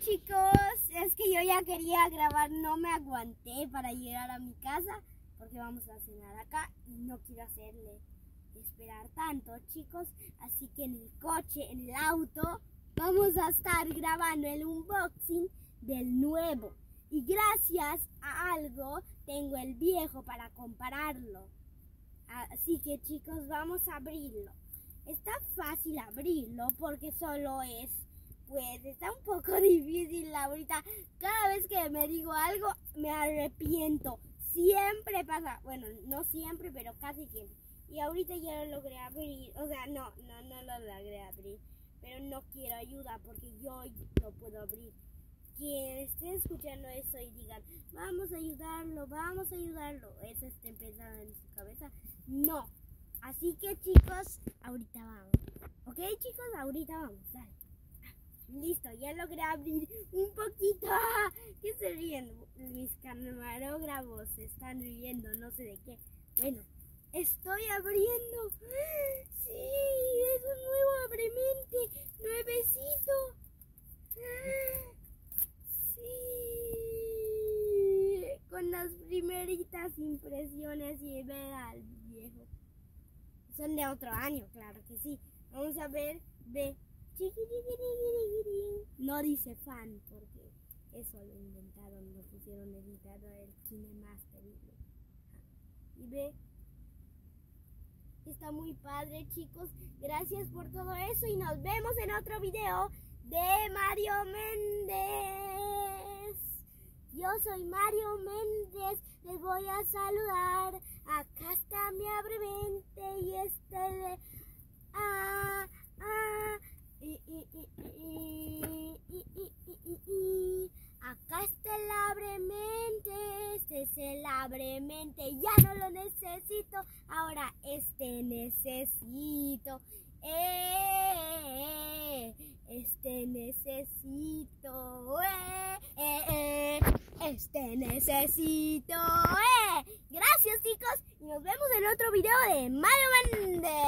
chicos, es que yo ya quería grabar, no me aguanté para llegar a mi casa porque vamos a cenar acá y no quiero hacerle esperar tanto, chicos, así que en el coche, en el auto, vamos a estar grabando el unboxing del nuevo y gracias a algo tengo el viejo para compararlo, así que chicos, vamos a abrirlo. Está fácil abrirlo porque solo es, pues está un poco difícil ahorita. Cada vez que me digo algo me arrepiento. Siempre pasa, bueno, no siempre, pero casi siempre. Y ahorita ya lo logré abrir, o sea, no lo logré abrir, pero no quiero ayuda porque yo lo puedo abrir. Quien esté escuchando eso y digan, vamos a ayudarlo, eso está empezando en su cabeza, no. Así que chicos, ahorita vamos. ¿Ok chicos? Ahorita vamos, dale. Listo, ya logré abrir un poquito. ¿Qué se ríen? Mis camarógrafos se están riendo, no sé de qué. Bueno, estoy abriendo. Sí, es un nuevo abremente, nuevecito. Sí, con las primeritas impresiones y ver al viejo. Son de otro año, claro que sí. Vamos a ver, ve. No dice fan porque eso lo inventaron, lo pusieron editado el KineMaster. Y ve, está muy padre chicos, gracias por todo eso y nos vemos en otro video de Mario Méndez. Yo soy Mario Méndez, les voy a saludar. Acá está mi abremente y este de acá está el abremente, este es el abremente, ya no lo necesito, ahora este necesito, este necesito, este necesito, gracias chicos y nos vemos en otro video de Mario Méndez.